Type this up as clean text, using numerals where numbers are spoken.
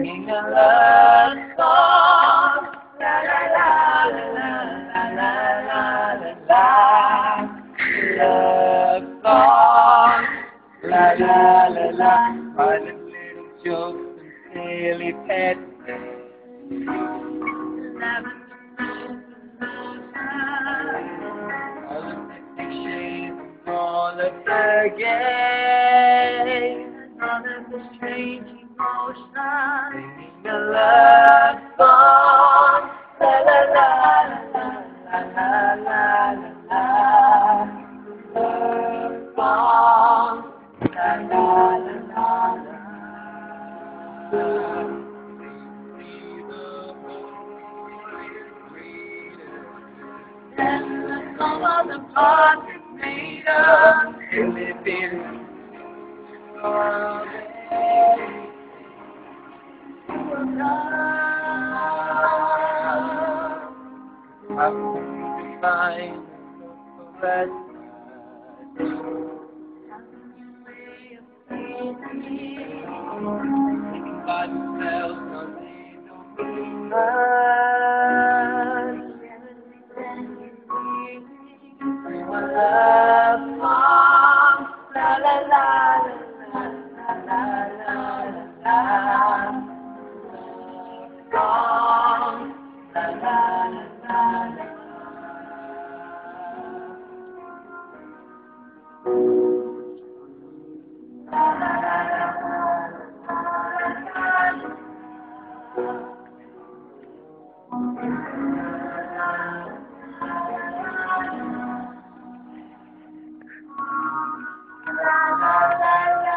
singing a love song. La la la la la la la la la. Love song. La la la la. Private little jokes and silly pet all the 50 shades all of the game. None of the strange emotion. Singing a love song. La la la la la la la la. Love song. La la la la la. And the sum of the parts is made up. You live in all day. How can you find that? Thinking by themselves, no, they don't mean much. Sing a love song, la la la la la la la la. Love song, la la la la. La la la la.